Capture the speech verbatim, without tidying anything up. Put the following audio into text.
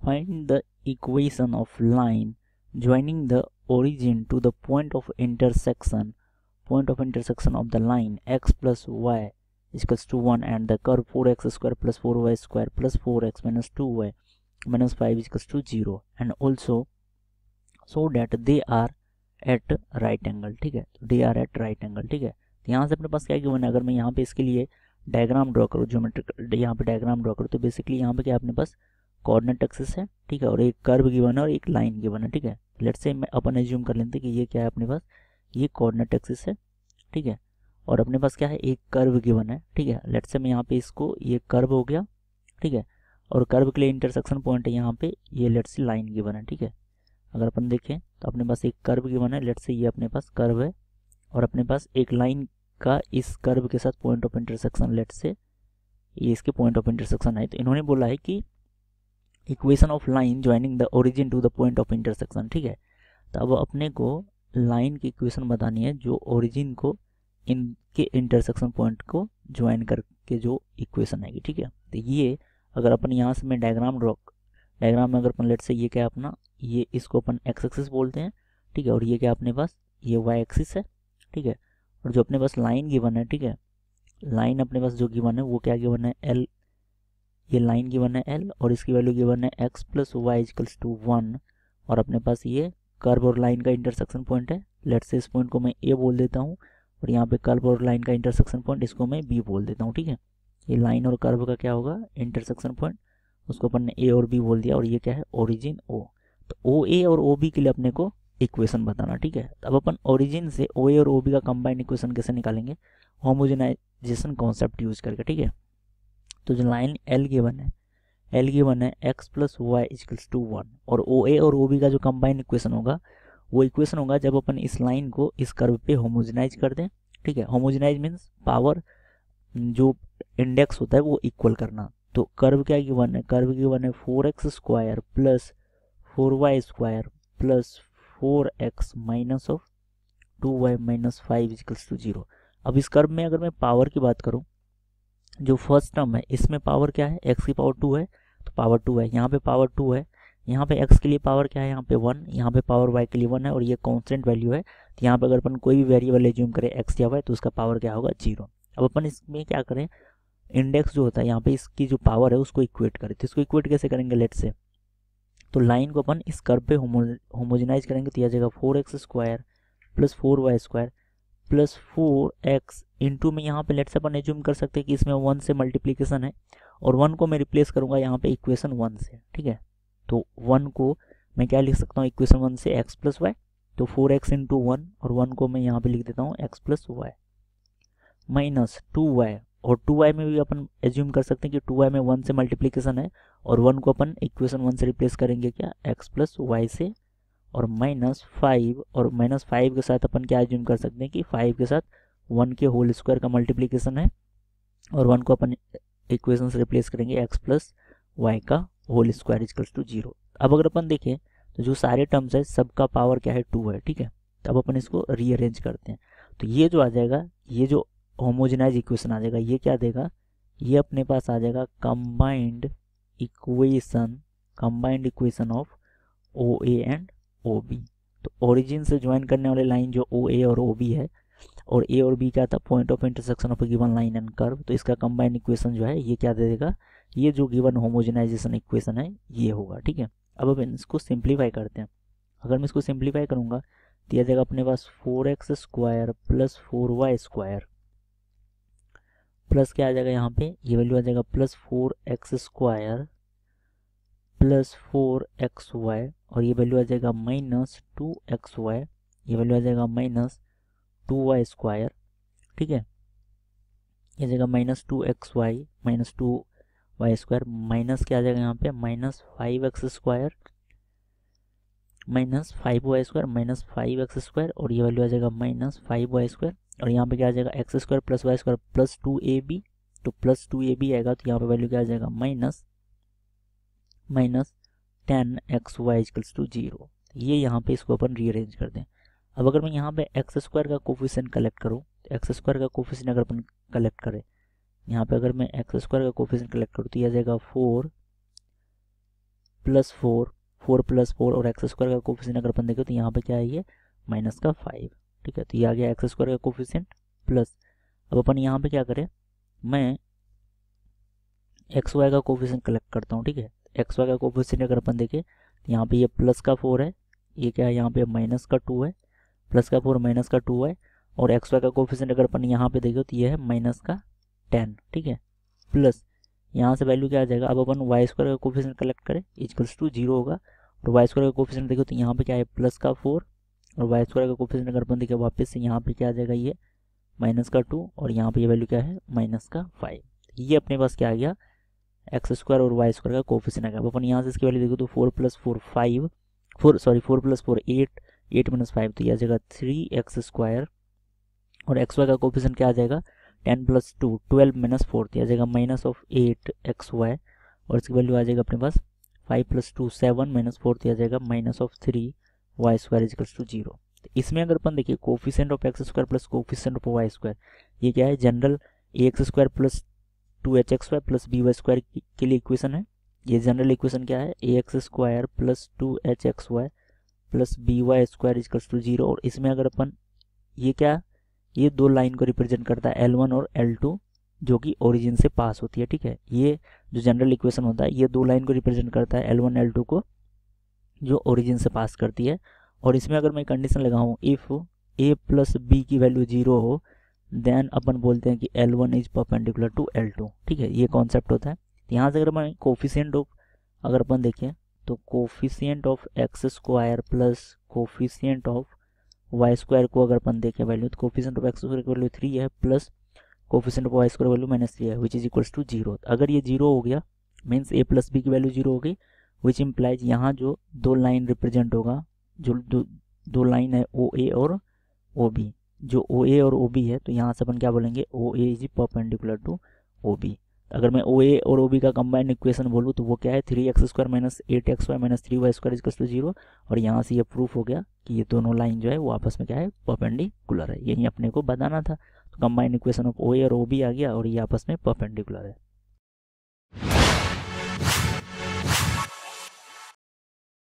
find the equation of line joining the origin to the point of intersection point of intersection of the line x plus y is equals to one and the curve four x square plus four y square plus four x minus two y minus five is equals to zero and also so that they are at right angle. ठीक है, तो they are at right angle. ठीक है, तो यहाँ से अपने पास क्या गिवन है, अगर मैं यहाँ पे इसके लिए डायग्राम ड्रॉ करूँ, ज्योमेट्रिक यहाँ पे डायग्राम ड्रॉ करूँ, तो बेसिकली यहाँ पे क्या अपने पास कोऑर्डिनेट एक्सिस है, ठीक है, और एक कर्व गिवन है और एक लाइन गिवन है. ठीक है, लेट्स से मैं अपन एज्यूम कर लेते हैं कि ये क्या है अपने पास, ये कोऑर्डिनेट एक्सिस है. ठीक है, और अपने पास क्या है, एक कर्व गिवन है. ठीक है, लेट्स से मैं यहाँ पे इसको, ये कर्व हो गया. ठीक है, और कर्व के लिए इंटरसेक्शन पॉइंट है यहाँ पे, ये लेट्स से लाइन गिवन है. ठीक है, अगर अपन देखें तो अपने पास एक कर्व गिवन है, लेट्स से ये अपने पास कर्व है और अपने पास एक लाइन का इस कर्व के साथ point of intersection, let's say ये इसके पॉइंट ऑफ इंटरसेक्शन है. तो इन्होंने बोला है कि equation of line joining the origin to the point of intersection. ठीक है, तो अब अपने को लाइन की इक्वेशन बतानी है जो ओरिजिन को इनके इंटरसेक्शन पॉइंट को ज्वाइन करके जो इक्वेशन आएगी. ठीक है, तो ये अगर अपन यहाँ से मैं डायग्राम ड्रॉ डायग्राम में अगर अपन लेट से ये क्या है अपना, ये इसको अपन एक्स एक्सिस बोलते हैं. ठीक है, और ये क्या अपने पास, ये वाई एक्सिस है. ठीक है, और जो अपने पास लाइन गिवन है, ठीक है, लाइन अपने पास जो गिवन है वो क्या गिवन है, एल, ये लाइन गिवन है एल और इसकी वैल्यू गिवन है x plus y equals to one और अपने पास ये कर्व और लाइन का इंटरसेक्शन पॉइंट है. लेट से इस पॉइंट को मैं ए बोल देता हूँ और यहाँ पे कर्व और लाइन का इंटरसेक्शन पॉइंट इसको मैं बी बोल देता हूँ. ठीक है, ये लाइन और कर्व का क्या होगा, इंटरसेक्शन पॉइंट, उसको अपन ने ए और बी बोल दिया और ये क्या है, ओरिजिन ओ. तो ओ ए और ओ बी के लिए अपने को इक्वेशन बताना. ठीक है, अब अपन ओरिजिन से ओ ए और ओ बी का कंबाइंड इक्वेशन कैसे निकालेंगे, होमोजेनाइजेशन कॉन्सेप्ट यूज करके. ठीक है, तो जो लाइन एल गिवन है, एल गिवन है x plus y equals to one और ओ ए और ओ बी का जो कंबाइंड इक्वेशन होगा वो इक्वेशन होगा जब अपन इस लाइन को इस कर्व पे होमोजेनाइज कर दें. ठीक है, होमोजेनाइज मीन्स पावर जो इंडेक्स होता है वो इक्वल करना. तो कर्व क्या गिवन है, कर्व गिवन है four x square plus four y square plus four x minus of two y minus five equals to zero. अब इस कर्व में अगर मैं पावर की बात करूं, जो फर्स्ट टर्म है इसमें पावर क्या है, एक्स की पावर टू है तो पावर टू है, यहाँ पे पावर टू है, यहाँ पे एक्स के लिए पावर क्या है, यहाँ पे वन, यहाँ पे पावर वाई के लिए वन है और ये कांस्टेंट वैल्यू है. तो यहाँ पे अगर अपन कोई भी वेरिएबल एज्यूम करें एक्स या वाई तो उसका पावर क्या होगा, जीरो. अब अपन इसमें क्या करें, इंडेक्स जो होता है यहाँ पे इसकी जो पावर है उसको इक्वेट करें. तो इसको इक्वेट कैसे करेंगे, लेट से तो लाइन को अपन इस कर्व पे होमोजेनाइज करेंगे तो यह जाएगा four x square plus four y square plus four x into में यहाँ पे लेट से अपन एज्यूम कर सकते हैं कि इसमें वन से मल्टीप्लीकेशन है और वन को मैं रिप्लेस करूंगा यहाँ पे इक्वेशन वन से. ठीक है, तो वन को मैं क्या लिख सकता हूँ, इक्वेशन वन से एक्स प्लस वाई, तो फोर एक्स इंटू वन और वन को मैं यहाँ पे लिख देता हूँ x plus y minus two y और टू वाई में भी अपन एज्यूम कर सकते हैं कि टू वाई में वन से मल्टीप्लीकेशन है और वन को अपन इक्वेशन वन से रिप्लेस करेंगे क्या, एक्स प्लस वाई से, और माइनस फाइव और माइनस फाइव के साथ अपन क्या एज्यूम कर सकते हैं कि फाइव के साथ वन के होल स्क्वायर का मल्टीप्लीकेशन है और वन को अपन इक्वेशन से रिप्लेस करेंगे एक्स प्लस वाई का whole square equals to zero. अब अगर अपन देखें तो जो सारे टर्म्स है सबका पावर क्या है, टू है. ठीक है, तो अब अपन इसको रीअरेंज करते हैं तो ये जो आ जाएगा, ये जो होमोजेनाइज इक्वेशन आ जाएगा, ये क्या देगा, ये अपने पास आ जाएगा combined equation combined equation of O A and O B. तो ओरिजिन से ज्वाइन करने वाले लाइन जो ओ ए और ओ बी है और ए और बी क्या था, point of intersection of given line and curve, तो इसका कंबाइंड इक्वेशन जो है ये क्या दे देगा, ये जो गिवन होमोजेनाइजेशन इक्वेशन है ये होगा. ठीक है, अब अब इसको सिंप्लीफाई करते हैं. अगर मैं इसको सिंप्लीफाई करूंगा तो यह जाएगा अपने पास four x square plus four y square plus क्या आ जाएगा, यहाँ पे ये वैल्यू आ जाएगा plus four x square plus four x y और ये वैल्यू आ जाएगा माइनस टू एक्स वाई, ये वैल्यू आ जाएगा माइनस टू वाई स्क्वायर. ठीक है, ये जाएगा minus two x y minus two y square minus क्या आ जाएगा यहाँ पे, minus five x square minus five y square minus five x square और ये वैल्यू आ जाएगा माइनस फाइव वाई स्क्वायर और यहाँ पे क्या आ जाएगा x square plus y square plus two A B, तो प्लस टू ए बी आएगा तो यहाँ पे वैल्यू क्या आ जाएगा, minus minus ten x y equals to zero. ये यहाँ पे इसको अपन रीअरेंज कर दें. अब अगर मैं यहाँ पे एक्स स्क्वायर का कोफिशिएंट कलेक्ट करूँ तो एक्स स्क्वायर का कोफिशिएंट अगर अपन कलेक्ट करें, यहाँ पे अगर मैं एक्स स्क्वायर का कोफिशिएंट कलेक्ट करूँ तो यह आ जाएगा four plus four, four plus four और एक्स स्क्वायर का कोफिशिएंट अगर अपन देखें तो यहाँ पे क्या है ये माइनस का फाइव, ठीक है। तो ये आ गया एक्स स्क्वायर का कोफिशिएंट प्लस, अब अपन यहाँ पे क्या करें, मैं एक्स वाई का कोफिशिएंट कलेक्ट करता हूँ, ठीक है। एक्स वाई का कोफिशिएंट अगर अपन देखें तो यहाँ पे ये प्लस का फोर है, ये क्या है यहाँ पे माइनस का टू है, प्लस का फोर माइनस का टू है, और एक्स वाई का कोफिशिएंट अगर अपन यहाँ पे देखें तो ये है माइनस का टेन, ठीक है। प्लस यहाँ से वैल्यू क्या आ जाएगा, अब अपन वाई स्क्वायर का कोफिशिएंट कलेक्ट करें इक्वल्स टू जीरो होगा, और वाई स्क्वायर का कोफिशिएंट देखो तो यहाँ पे क्या है प्लस का फोर, और वाई स्क्वायर का कोफिशिएंट अगर अपन देखें वापस से यहाँ पे क्या आ जाएगा ये माइनस का टू, और यहाँ पे ये वैल्यू क्या है माइनस का फाइव। ये अपने पास क्या आ गया एक्स स्क्वायर और वाई स्क्वायर का कोफिशिएंट आ गया। अब अपन यहाँ से इसकी वैल्यू देखो तो four plus four five, four sorry four plus four eight, eight minus five, तो ये आ जाएगा थ्री एक्स स्क्वायर, और एक्स वाई का कोफिशिएंट क्या आ जाएगा ten plus two twelve minus four, तो आ जाएगा minus of eight x y, और इसकी वैल्यू आ जाएगा अपने पास five plus two seven minus four, तो आ जाएगा minus of three y square equals to zero. इसमें अगर अपन देखिए coefficient of x square plus coefficient of y square, ये क्या है general A x square plus two H x y plus B y square के लिए इक्वेशन है। ये जनरल इक्वेशन क्या है A x square plus two H x y plus B y square equals to zero, और इसमें अगर अपन ये क्या ये दो लाइन को रिप्रेजेंट करता है एल वन और एल टू जो कि ओरिजिन से पास होती है, ठीक है। ये जो जनरल इक्वेशन होता है ये दो लाइन को रिप्रेजेंट करता है एल वन एल टू को जो ओरिजिन से पास करती है, और इसमें अगर मैं कंडीशन लगाऊं इफ़ ए प्लस बी की वैल्यू जीरो हो देन अपन बोलते हैं कि L one is perpendicular to L two, ठीक है। ये कॉन्सेप्ट होता है। यहाँ से अगर मैं कोफिशिएंट ऑफ अगर अपन देखें तो coefficient of x square plus coefficient of y square को अगर अपन देखें वैल्यू तो कोफिशिएंट ऑफ एक्स स्क्वायर की वैल्यू थ्री है plus coefficient of y square value minus three है which is equals to zero. अगर ये जीरो हो गया मीन्स ए प्लस बी की वैल्यू जीरो हो गई, विच इम्प्लाइज यहाँ जो दो लाइन रिप्रेजेंट होगा जो दो, दो लाइन है ओ ए और ओ बी, जो ओ ए और ओ बी है तो यहाँ से अपन क्या बोलेंगे O A is perpendicular to O B. अगर मैं ओ ए और ओ बी का कंबाइंड इक्वेशन बोलूँ तो वो क्या है three x square minus eight x y minus three y square equals to zero, और यहाँ से ये प्रूफ हो गया कि ये दोनों लाइन जो है वो आपस में क्या है परपेंडिकुलर है। यही अपने को बताना था, तो combined equation of O A और ओ बी आ गया और ये आपस में परपेंडिकुलर है।